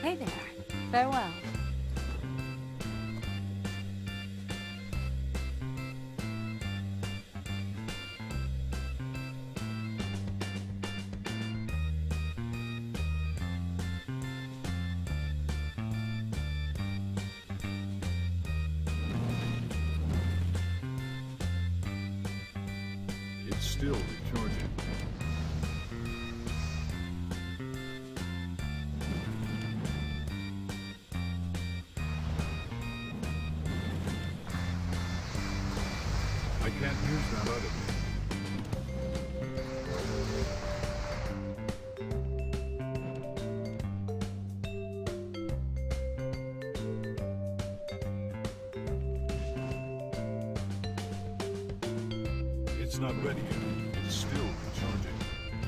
Hey there. Farewell. It's still recharging. I can't use that item. It's not ready yet. It's still recharging.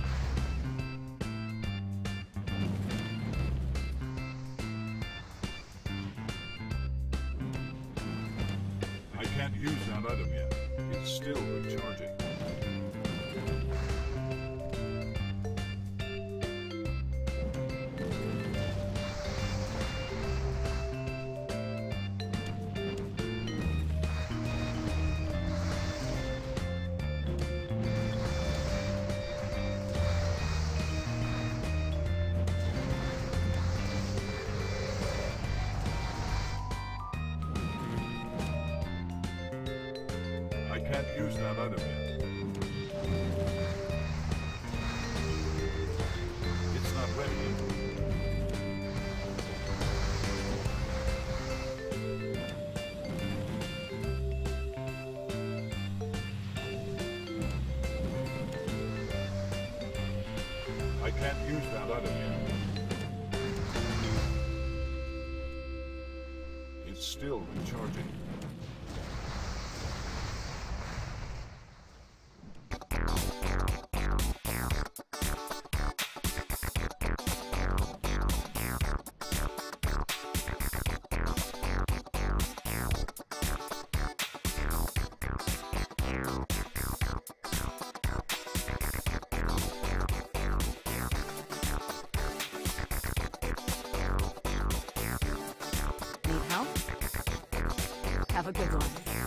I can't use that item yet. It's still recharging. I can't use that item yet. It's not ready yet. I can't use that item yet. It's still recharging. Need help? Have a good one.